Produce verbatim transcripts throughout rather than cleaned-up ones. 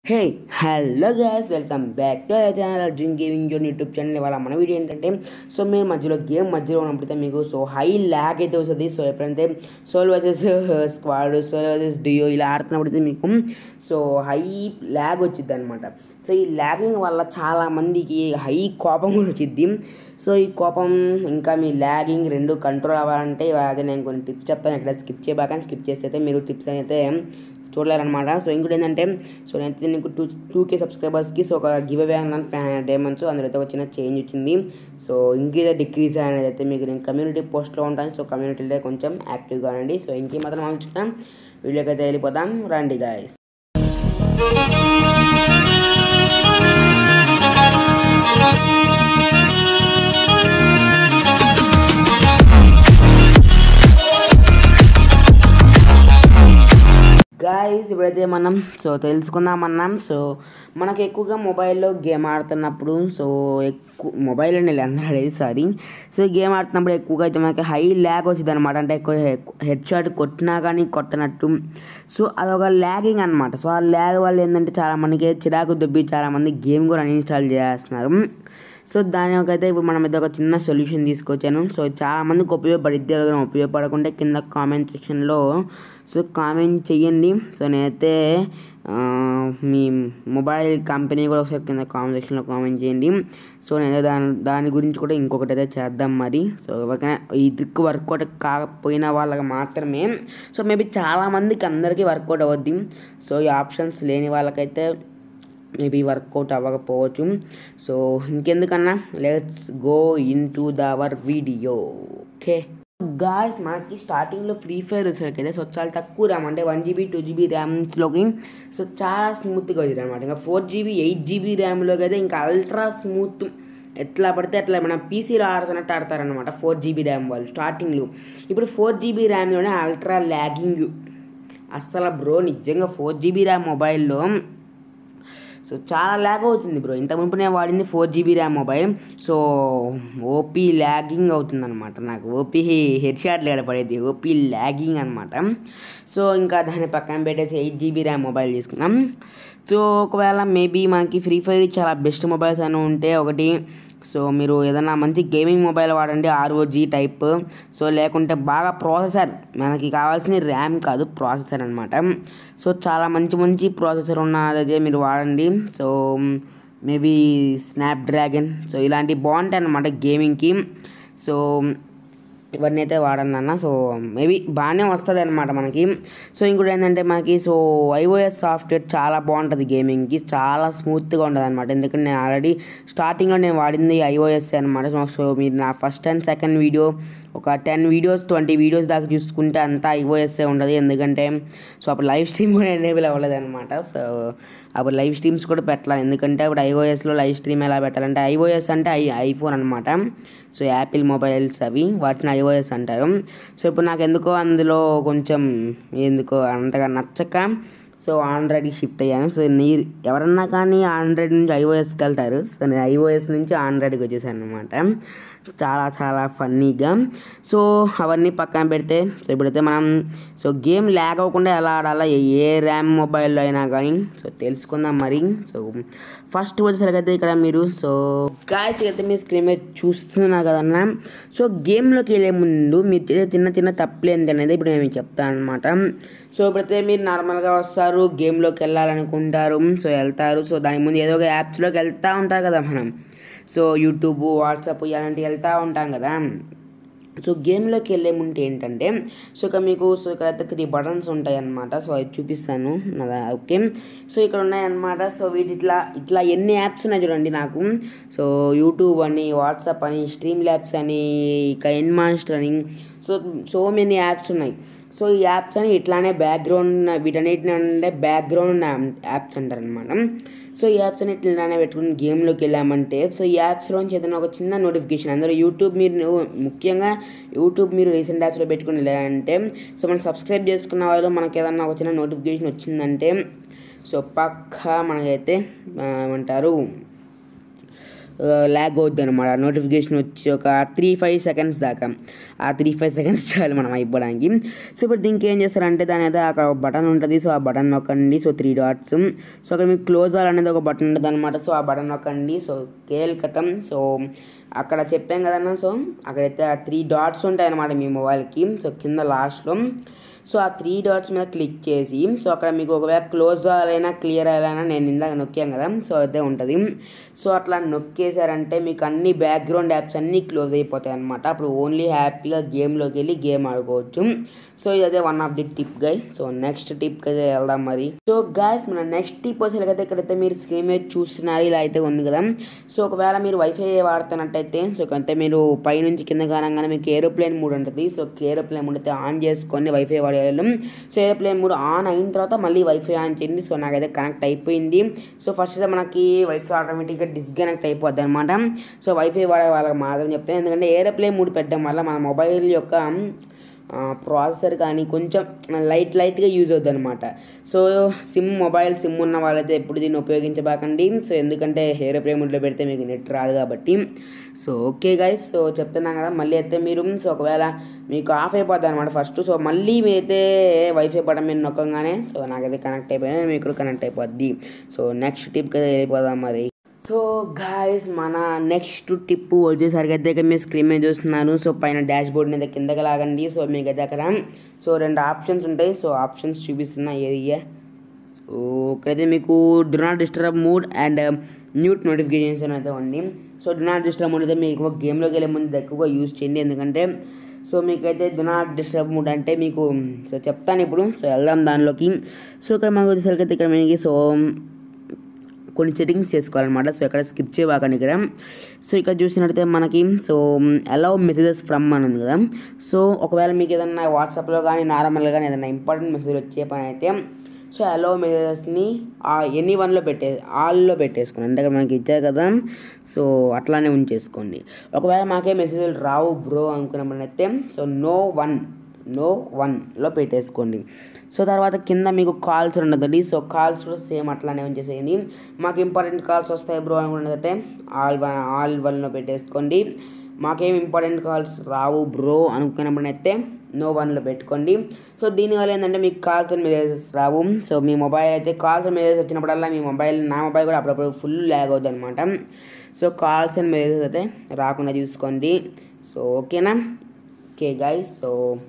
Hey hello guys welcome back to our channel Jim gaming zone YouTube channel. ఇవాళ మన video ఏంటంటే so మీరు మధ్యలో గేమ్ మధ్యలో ఉన్నప్పుడైతే మీకు సో హై ల్యాగ్ అయితే వస్తుంది. సో ఎప్పుడైతే solo versus squad solo versus duo ఇలా ఆడుతున్నప్పుడైతే మీకు సో హై ల్యాగ్ వచ్చింది అనమాట. సో ఈ ల్యాగింగ్ వల్ల చాలామందికి హై కోపం కూడా వచ్చింది. సో ఈ కోపం ఇంకా మీ ల్యాగింగ్ రెండు కంట్రోల్ అవ్వాలంటే అదే నేను కొన్ని టిప్స్ చెప్తాను. ఇక్కడ స్కిప్ చేయబాకని స్కిప్ చేస్తే మీరు టిప్స్ అయితే చూడలేరనమాట. సో ఇంకోటి ఏంటంటే సో నేనైతే నీకు టూ టూ కే సబ్స్క్రైబర్స్కి సో ఒక గివ్ అవే అన్నాను ఫైవ్ హండ్రెడ్ డైమండ్స్. అందులో అయితే ఒక చిన్న చేంజ్ వచ్చింది. సో ఇంక్రీజ్ డిక్రీజ్ అనేది అయితే మీకు నేను కమ్యూనిటీ పోస్ట్లో ఉంటాను. సో కమ్యూనిటీలో కొంచెం యాక్టివ్గా ఉండండి. సో ఇంకే మాత్రం ఆలోచుకున్నాం వీడియోకి అయితే వెళ్ళిపోదాం రండి గాయస్. గాయస్ ఇప్పుడైతే మనం సో తెలుసుకుందామన్నాం. సో మనకు ఎక్కువగా మొబైల్లో గేమ్ ఆడుతున్నప్పుడు సో ఎక్కువ మొబైల్ అండి అందరూ అడేది సారీ సో గేమ్ ఆడుతున్నప్పుడు ఎక్కువగా అయితే మనకి హై ల్యాగ్ వచ్చింది అనమాట. అంటే ఎక్కువ హెడ్ షాట్ కొట్టినా కానీ కొట్టనట్టు సో అదొక ల్యాగింగ్ అనమాట. సో ఆ ల్యాగ్ వల్ల ఏంటంటే చాలామందికి చిరాకు దొబ్బి చాలామంది గేమ్ కూడా అన్ఇన్స్టాల్ చేస్తున్నారు. సో దానికైతే ఇప్పుడు మనం అయితే ఒక చిన్న సొల్యూషన్ తీసుకొచ్చాను. సో చాలామందికి ఉపయోగపడిద్ది. ఎవరైనా ఉపయోగపడకుంటే కింద కామెంట్ సెక్షన్లో సో కామెంట్ చెయ్యండి. సో నేనైతే మీ మొబైల్ కంపెనీ కూడా ఒకసారి కింద కామెంట్ సెక్షన్లో కామెంట్ చేయండి. సో నేనైతే దాని దాని గురించి కూడా ఇంకొకటి అయితే చేద్దాం మరి. సో ఎవరికైనా ఈ ట్రిక్ వర్కౌట్ కాకపోయిన వాళ్ళకి మాత్రమే సో మేబీ చాలామందికి అందరికీ వర్కౌట్ అవుద్ది. సో ఈ ఆప్షన్స్ లేని వాళ్ళకైతే మేబీ వర్కౌట్ అవ్వకపోవచ్చు. సో ఇంకెందుకన్నా let's go in to the our video. Okay guys మనకి స్టార్టింగ్లో ఫ్రీ ఫైర్ వచ్చేసరికి సో చాలా తక్కువ ర్యామ్ అంటే వన్ జీబీ టూ జీబీ ర్యామ్స్లోకి సో చాలా స్మూత్గా వచ్చింది అనమాట. ఇంకా ఫోర్ జీబీ ఎయిట్ జీబీ ర్యామ్లోకి అయితే ఇంకా అల్ట్రా స్మూత్ ఎట్లా పడితే అట్లా మన పీసీలో ఆడుతున్నట్టు ఆడతారనమాట ఫోర్ జీబీ ర్యామ్ వాళ్ళు స్టార్టింగ్లో. ఇప్పుడు ఫోర్ జీబీ ర్యామ్లోనే అల్ట్రా ల్యాగింగ్ అస్సలు బ్రో నిజంగా ఫోర్ జీబీ ర్యామ్ మొబైల్లో సో చాలా ల్యాగ్ అవుతుంది బ్రో. ఇంత మునుపు నేను వాడింది four GB RAM mobile. So OP lagging అవుతుంది అనమాట. నాకు ఓపీ హెడ్ షాట్ లేడ పడేది ఓపీ ల్యాగింగ్ అనమాట. సో ఇంకా దాన్ని పక్కన పెట్టేసి ఎయిట్ జీబీ ర్యామ్ మొబైల్ తీసుకున్నాం. సో ఒకవేళ మేబీ మనకి ఫ్రీ ఫైర్ చాలా బెస్ట్ మొబైల్స్ అని ఉంటే ఒకటి సో మీరు ఏదైనా మంచి గేమింగ్ మొబైల్ వాడండి ఆర్ఓజీ టైప్. సో లేకుంటే బాగా ప్రాసెసర్ మనకి కావాల్సిన ర్యామ్ కాదు ప్రాసెసర్ అనమాట. సో చాలా మంచి మంచి ప్రాసెసర్ ఉన్నదే మీరు వాడండి. సో మేబీ స్నాప్డ్రాగన్ సో ఇలాంటివి బాగుంటాయి అన్నమాట గేమింగ్కి. సో ఇవన్నీ అయితే వాడండి అన్న. సో మేబీ బాగానే వస్తుంది అనమాట మనకి. సో ఇంకోటి ఏంటంటే మనకి సో ఐఓఎస్ సాఫ్ట్వేర్ చాలా బాగుంటుంది గేమింగ్కి, చాలా స్మూత్గా ఉంటుంది అనమాట. ఎందుకంటే నేను ఆల్రెడీ స్టార్టింగ్లో నేను వాడింది ఐఓఎస్ అనమాట. సో మీరు నా ఫస్ట్ అండ్ సెకండ్ వీడియో ఒక టెన్ వీడియోస్ ట్వంటీ వీడియోస్ దాకా చూసుకుంటే అంతా ఐఓఎస్ఏ ఉండదు. ఎందుకంటే సో అప్పుడు లైవ్ స్ట్రీమ్ కూడా ఎనేబుల్ అవ్వలేదు అనమాట. సో అప్పుడు లైవ్ స్ట్రీమ్స్ కూడా పెట్టాలి. ఎందుకంటే అప్పుడు ఐఓఎస్లో లైవ్ స్ట్రీమ్ ఎలా పెట్టాలంటే ఐఓఎస్ అంటే ఐ ఐఫోన్ అనమాట. సో యాపిల్ మొబైల్స్ అవి వాటిని ఐఓఎస్ అంటారు. సో ఇప్పుడు నాకు ఎందుకో అందులో కొంచెం ఎందుకో అంతగా నచ్చక సో ఆండ్రాయిడ్కి షిఫ్ట్ అయ్యాను. సో నీ ఎవరన్నా కానీ ఆండ్రాయిడ్ నుంచి ఐఓఎస్కి వెళ్తారు. సో నేను ఐఓఎస్ నుంచి ఆండ్రాయిడ్కి వచ్చేసాను అనమాట. చాలా చాలా ఫన్నీగా. సో అవన్నీ పక్కన పెడితే సో ఇప్పుడైతే మనం సో గేమ్ ల్యాగ్ అవ్వకుండా ఎలా ఆడాలా ఏ ర్యామ్ మొబైల్లో అయినా కానీ సో తెలుసుకుందాం మరి. సో ఫస్ట్ వచ్చేసరికైతే ఇక్కడ మీరు సో గాయస్ అయితే మీ స్క్రీన్ మీద చూస్తున్నారు కదన్నా. సో గేమ్లోకి వెళ్ళే ముందు మీరు చేసే చిన్న చిన్న తప్పులు ఏంటి అనేది ఇప్పుడు నేను చెప్తాను అనమాట. సో ఇప్పుడైతే మీరు నార్మల్గా వస్తారు గేమ్లోకి వెళ్ళాలనుకుంటారు. సో వెళ్తారు. సో దాని ముందు ఏదో ఒక యాప్స్లోకి వెళ్తూ ఉంటారు కదా మనం. సో యూట్యూబ్ వాట్సాప్ ఇలాంటివి వెళ్తూ ఉంటాం కదా. సో గేమ్లోకి వెళ్ళే ముందు ఏంటంటే సో ఇక్కడ మీకు సో ఇక్కడైతే త్రీ బటన్స్ ఉంటాయి అన్నమాట. సో అది చూపిస్తాను నాదా. ఓకే సో ఇక్కడ ఉన్నాయన్నమాట. సో వీటి ఇట్లా ఇట్లా ఎన్ని యాప్స్ ఉన్నాయి చూడండి నాకు. సో యూట్యూబ్ అని వాట్సాప్ అని స్ట్రీమ్ ల్యాబ్స్ అని ఇక ఎన్మాస్టర్ అని సో సో మెనీ యాప్స్ ఉన్నాయి. సో ఈ యాప్స్ అని ఇట్లానే బ్యాక్గ్రౌండ్ వీటన్నిటిని అంటే బ్యాక్గ్రౌండ్ యాప్స్ అంటారు అనమాట. సో ఈ యాప్స్ అన్నిటి ఇలానే పెట్టుకుని గేమ్లోకి వెళ్ళామంటే సో ఈ యాప్స్లోంచి ఏదైనా ఒక చిన్న నోటిఫికేషన్ అందులో యూట్యూబ్ మీరు ముఖ్యంగా యూట్యూబ్ మీరు రీసెంట్ యాప్స్లో పెట్టుకుని వెళ్ళాలంటే సో మనం సబ్స్క్రైబ్ చేసుకున్న వాళ్ళు మనకి ఏదన్నా ఒక చిన్న నోటిఫికేషన్ వచ్చిందంటే సో పక్కా మనకైతే ఏమంటారు ల్యాగ్ అవుద్ది అనమాట. నోటిఫికేషన్ వచ్చి ఒక త్రీ ఫైవ్ సెకండ్స్ దాకా, ఆ త్రీ ఫైవ్ సెకండ్స్ చాలు మనం అయిపోవడానికి. సో ఇప్పుడు దీనికి ఏం చేస్తారంటే దాని అయితే అక్కడ బటన్ ఉంటుంది. సో ఆ బటన్ నొక్కండి. So three dots. సో అక్కడ మీకు క్లోజ్ ఆల్ అనేది ఒక బటన్ ఉంటుంది అనమాట. సో ఆ బటన్ నొక్కండి. సో కేల్కతం. సో అక్కడ చెప్పాం కదన్నా, సో అక్కడైతే ఆ త్రీ డాట్స్ ఉంటాయి అన్నమాట మీ మొబైల్కి. సో కింద లాస్ట్లో సో ఆ త్రీ డాట్స్ మీద క్లిక్ చేసి సో అక్కడ మీకు ఒకవేళ క్లోజ్ అయినా క్లియర్ అయ్యాలైనా నేను ఇందాక నొక్కాను కదా, సో అదే ఉంటుంది. సో అట్లా నొక్కేసారంటే మీకు అన్ని బ్యాక్గ్రౌండ్ యాప్స్ అన్నీ క్లోజ్ అయిపోతాయి అనమాట. అప్పుడు ఓన్లీ హ్యాపీగా గేమ్లోకి వెళ్ళి గేమ్ ఆడుకోవచ్చు. సో ఇదే one of the tip guys. So next టిప్కి అయితే వెళ్దాం మరి. సో గైస్ మన నెక్స్ట్ టిప్ వచ్చేసరికైతే ఇక్కడైతే మీరు స్క్రీన్ మీద చూస్తున్నారు ఇలా అయితే ఉంది కదా. సో ఒకవేళ మీరు వైఫై వాడుతున్నట్టయితే సో అంటే మీరు పైనుంచి కింద కానగానే మీకు ఏరోప్లేన్ మోడ్ ఉంటుంది. సో ఏరోప్లేన్ మోడ్ అయితే ఆన్ చేసుకొని వైఫై వాడేయాలి. సో ఏరోప్లేన్ మోడ్ ఆన్ అయిన తర్వాత మళ్ళీ వైఫై ఆన్ చేయండి. సో నాకైతే కనెక్ట్ అయిపోయింది. సో ఫస్ట్ అయితే మనకి వైఫై ఆటోమేటిక్గా డిస్కనెక్ట్ అయిపోద్ది అనమాట. సో వైఫై వాడే వాళ్ళకి మాత్రం చెప్తాను, ఎందుకంటే ఏరోప్లేన్ మోడ్ పెట్టడం వల్ల మన మొబైల్ యొక్క ప్రాసెసర్ కానీ కొంచెం లైట్ లైట్గా యూజ్ అవుతుంది అనమాట. సో సిమ్ మొబైల్ సిమ్ ఉన్న వాళ్ళైతే ఎప్పుడు దీన్ని ఉపయోగించబాకండి. సో ఎందుకంటే ఏరోప్లేన్ మోడ్లో పెడితే మీకు నెట్ రాదు కాబట్టి. సో ఓకే గైస్, సో చెప్తున్నాం కదా మళ్ళీ అయితే మీరు సో ఒకవేళ మీకు ఆఫ్ అయిపోద్ది అనమాట ఫస్ట్. సో మళ్ళీ మీరైతే వైఫై బటన్ మీద నొక్కగానే సో నాకైతే కనెక్ట్ అయిపోయినా మీకు కనెక్ట్ అయిపోద్ది. సో నెక్స్ట్ టిప్కి అయితే వెళ్ళిపోదాం మరి. సో గాయస్ మన నెక్స్ట్ టిప్ వచ్చేసరికి అయితే మీరు స్క్రీన్ మీద చూస్తున్నారు. సో పైన డాష్ బోర్డ్ మీద కిందకి లాగండి. సో మీకు అయితే అక్కడ సో రెండు ఆప్షన్స్ ఉంటాయి. సో ఆప్షన్స్ చూపిస్తున్నా ఏది. సో ఇక్కడైతే మీకు do not disturb mode and mute notifications అయితే ఉంది. So do not disturb mode అయితే మీకు గేమ్లోకి వెళ్ళే ముందు ఎక్కువగా యూజ్ చేయండి, ఎందుకంటే సో మీకైతే డు నాట్ డిస్టర్బ్ మోడ్ అంటే మీకు సో చెప్తాను ఇప్పుడు. సో వెళ్దాం దానిలోకి. సో ఇక్కడ మనకు వచ్చేసరికి అయితే ఇక్కడ మీకు సో కొన్ని సెట్టింగ్స్ చేసుకోవాలన్నమాట. సో ఇక్కడ స్కిప్ చేయబాకండి ఇక్కడ. సో ఇక్కడ చూసినట్టయితే మనకి సో అలౌ మెసేజెస్ ఫ్రమ్ అని ఉంది కదా. సో ఒకవేళ మీకు ఏదైనా వాట్సాప్లో కానీ నార్మల్గా కానీ ఏదైనా ఇంపార్టెంట్ మెసేజ్ వచ్చే పని అయితే సో అలౌ మెసేజెస్ని ఎనీ వన్లో పెట్టే ఆల్లో పెట్టేసుకోండి. అంటే మనకి ఇచ్చారు కదా, సో అట్లానే ఉంచేసుకోండి. ఒకవేళ మాకే మెసేజ్లు రావు బ్రో అనుకున్నప్పుడైతే సో నో వన్ నో వన్లో పెట్టేసుకోండి. సో తర్వాత కింద మీకు కాల్స్ ఉండదండి. సో కాల్స్ కూడా సేమ్ అట్లానే ఉంచేసేయండి. మాకు ఇంపార్టెంట్ కాల్స్ వస్తాయి బ్రో అనుకున్నదైతే ఆల్ వన్ ఆల్ వన్లో పెట్టేసుకోండి. మాకేం ఇంపార్టెంట్ కాల్స్ రావు బ్రో అనుకున్నప్పుడైతే నో వన్లో పెట్టుకోండి. సో దీనివల్ల ఏంటంటే మీకు కాల్స్ అండ్ మెసేజెస్ రావు. సో మీ మొబైల్ అయితే కాల్స్ అండ్ మెసేజెస్ వచ్చినప్పుడల్లా మీ మొబైల్ నా మొబైల్ కూడా అప్పుడప్పుడు ఫుల్ ల్యాగ్ అవుతుంది అనమాట. సో కాల్స్ అండ్ మెసేజెస్ అయితే రాకుండా చూసుకోండి. సో ఓకేనా. ఓకే గైస్, సో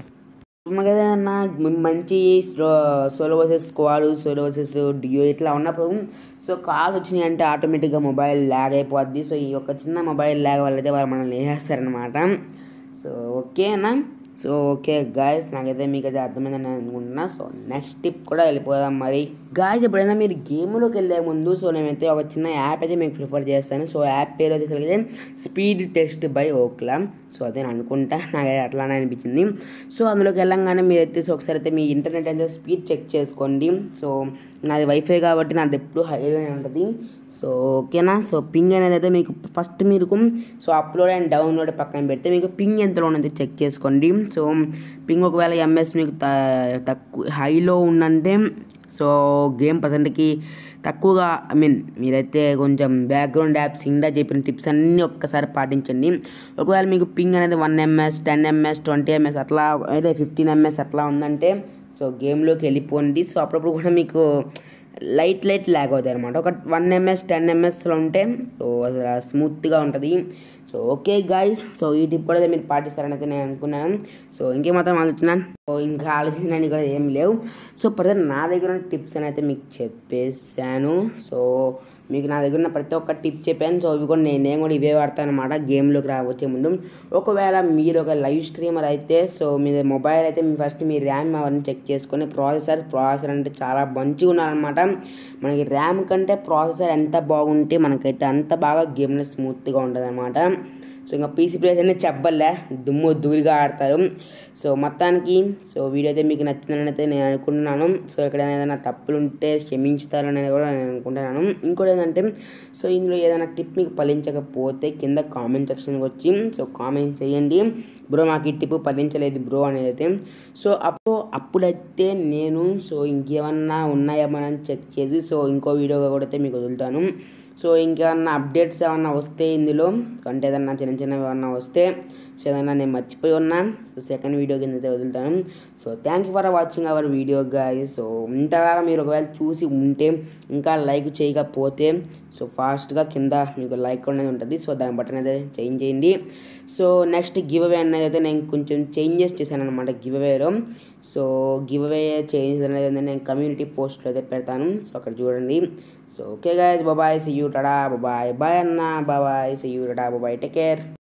ఏదన్నా మంచి solo versus squad, solo versus duo ఇట్లా ఉన్నప్పుడు సో కాల్ వచ్చినాయి అంటే ఆటోమేటిక్గా మొబైల్ ల్యాగ్ అయిపోద్ది. సో ఈ యొక్క చిన్న మొబైల్ ల్యాగ్ వల్ల అయితే వాళ్ళు మనల్ని వేసేస్తారనమాట. సో ఓకేనా. సో ఓకే గాయస్, నాకైతే మీకైతే అర్థమైందని అనుకుంటున్నా. సో నెక్స్ట్ టిప్ కూడా వెళ్ళిపోదాం మరి. గాయస్ ఎప్పుడైనా మీరు గేమ్లోకి వెళ్ళే ముందు సో నేనైతే ఒక చిన్న యాప్ అయితే మీకు ప్రిఫర్ చేస్తాను. సో యాప్ పేరు వచ్చేసరికి speed test by Ookla. So అదే అనుకుంటా, నాకైతే అట్లానే అనిపించింది. సో అందులోకి వెళ్ళంగానే మీరైతే సో ఒకసారి అయితే మీ ఇంటర్నెట్ అయితే స్పీడ్ చెక్ చేసుకోండి. సో నాది వైఫై కాబట్టి నాది ఎప్పుడు హైలోనే ఉంటుంది. సో ఓకేనా. సో పింగ్ అనేది అయితే మీకు ఫస్ట్ మీరు సో అప్లోడ్ అండ్ డౌన్లోడ్ పక్కన పెడితే మీకు పింగ్ ఎంతలో ఉన్నది చెక్ చేసుకోండి. సో పింగ్ ఒకవేళ ఎంఎస్ మీకు తక్కువ హైలో ఉందంటే సో గేమ్ పర్సెంట్కి తక్కువగా ఐ మీన్ మీరైతే కొంచెం బ్యాక్గ్రౌండ్ యాప్స్ ఇందా చెప్పిన టిప్స్ అన్నీ ఒక్కసారి పాటించండి. ఒకవేళ మీకు పింగ్ అనేది one ms ten ms twenty ms అట్లా అయితే ఫిఫ్టీన్ ఎంఎస్ అట్లా ఉందంటే సో గేమ్లోకి వెళ్ళిపోండి. సో అప్పుడప్పుడు కూడా మీకు లైట్ లైట్ ల్యాగ్ అవుతాయి అనమాట. ఒక వన్ ఎంఎస్ టెన్ ఎంఎస్లో ఉంటే సో స్మూత్గా ఉంటుంది. సో ఓకే గాయస్, సో ఈ టిప్ కూడా మీరు పాటిస్తారని అయితే నేను అనుకున్నాను. సో ఇంకేమాత్రం ఆలోచన సో ఇంకా ఆలోచించడానికి కూడా ఏం లేవు. సో ప్రజెంట్ నా దగ్గర ఉన్న టిప్స్ అని అయితే మీకు చెప్పేశాను. సో మీకు నా దగ్గర ఉన్న ప్రతి ఒక్క టిప్ చెప్పాను. సో ఇవి కూడా నేను నేను కూడా ఇవే వాడతాను అనమాట గేమ్లోకి రావచ్చే ముందు. ఒకవేళ మీరు ఒక లైవ్ స్ట్రీమర్ అయితే సో మీ మొబైల్ అయితే మీ ఫస్ట్ మీ ర్యామ్ అవన్నీ చెక్ చేసుకొని ప్రాసెసర్ ప్రాసెసర్ అంటే చాలా మంచిగా ఉన్నారనమాట. మనకి ర్యామ్ కంటే ప్రాసెసర్ ఎంత బాగుంటే మనకైతే అంత బాగా గేమ్లో స్మూత్గా ఉంటుంది అనమాట. సో ఇంకా పీసీ ప్లేయర్స్ అనేది చెప్పలే, దుమ్ము ధూళిగా ఆడతారు. సో మొత్తానికి సో వీడియో అయితే మీకు నచ్చిందని అయితే నేను అనుకుంటున్నాను. సో ఎక్కడైనా ఏదైనా తప్పులు ఉంటే క్షమించుతారు అనేది కూడా నేను అనుకుంటున్నాను. ఇంకోటి ఏంటంటే సో ఇందులో ఏదైనా టిప్ మీకు ఫలించకపోతే కింద కామెంట్ సెక్షన్కి వచ్చి సో కామెంట్ చేయండి, బ్రో మాకు ఈ టిప్ ఫలించలేదు బ్రో అనేది అయితే. సో అప్పుడు అప్పుడైతే నేను సో ఇంకేమన్నా ఉన్నాయేమని చెక్ చేసి సో ఇంకో వీడియో కూడా అయితే మీకు వదులుతాను. సో ఇంకేమన్నా అప్డేట్స్ ఏమన్నా వస్తే ఇందులో అంటే ఏదన్నా చిన్న చిన్నవి ఏమన్నా వస్తే సో ఏదన్నా నేను మర్చిపోయి ఉన్నా సో సెకండ్ వీడియో కింద అయితే వదులుతాను. So thank you for watching our video guys. So ఇంతగా మీరు ఒకవేళ చూసి ఉంటే ఇంకా లైక్ చేయకపోతే సో ఫాస్ట్గా కింద మీకు లైక్ అనేది ఉంటుంది. సో దాని బటన్ అయితే చేంజ్ చేయండి. సో నెక్స్ట్ గివ్ అవే అనేది అయితే నేను కొంచెం చేంజెస్ చేశాను అనమాట గివ్ అవేలో. సో గివ్ అవే చేంజ్ అనేది నేను కమ్యూనిటీ పోస్ట్లో అయితే పెడతాను. సో అక్కడ చూడండి. So okay guys, bye, see you, టాటా, బాయ్ బాయ్ అన్న, బాయ్, సీ యూ, టాటా, బాయ్, టేక్ కేర్.